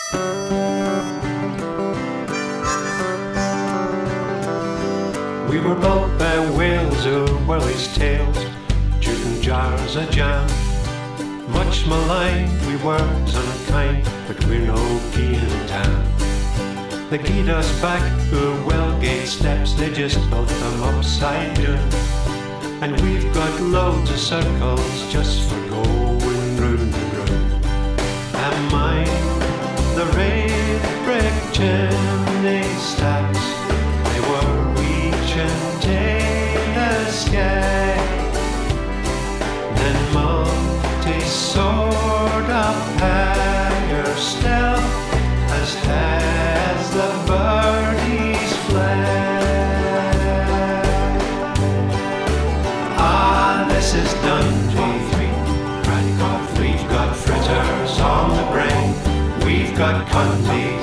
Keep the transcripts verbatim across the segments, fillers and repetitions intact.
We were built by whales or willies' tails, shooting jars of jam. Much maligned, we weren't unkind, but we're no Gian Tam. They guide us back to Wellgate steps, they just built them upside down. And we've got loads of circles just for going round and round. And mine, the red brick chimney stacks, they were reaching to the sky. Then multi-sword up higher still, as has the birdies fly. Ah, this is Dundee. We've got fritters on the Brehn. We've got cundies,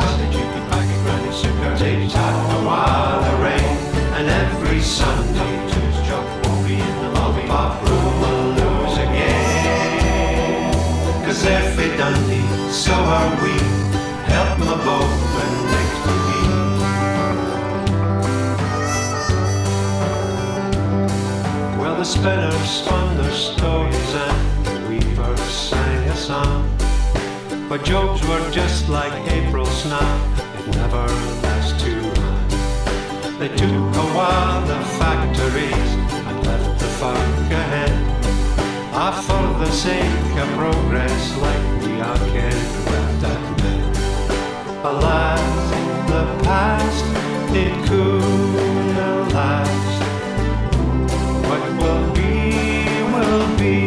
tic-tac while the rain. And every Sunday, we'll be in the lobby. Bob Broom will lose again. Cause they're frae Dundee, so are we. Help my boat when next to me. Well, the spinners spun their stories and the weavers sang a song. But jokes were just like April snap, it never lasts too long. They took a while the factories and left the folk ahead. Ah, for the sake of progress, like we are can well admit. Alas, the past, it couldn't last. What will be, will be.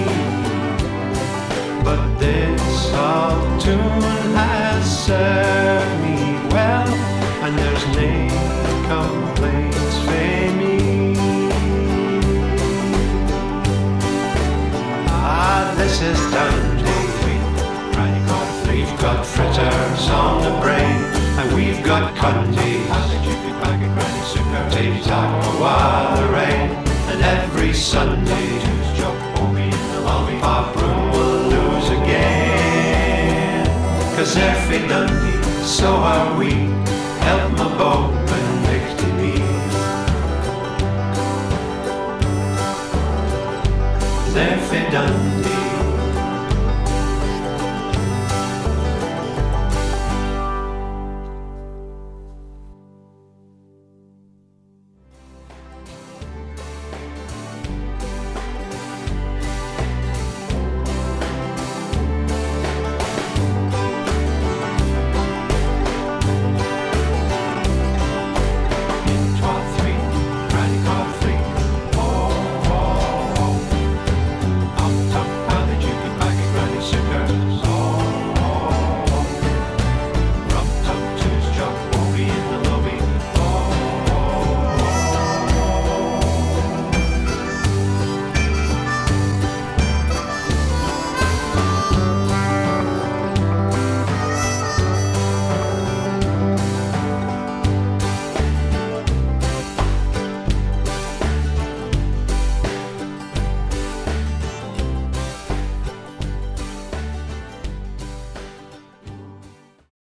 But this old tune has served me well, and there's no complaints for me. Ah, this is Dundee. We've got fritters on the Brehn, and we've got cundies, tic-tac while the rain. And every Sunday, Bob Broom will lose again. Cause they're frae Dundee, so are we. Help my boat when next to me. They're frae Dundee,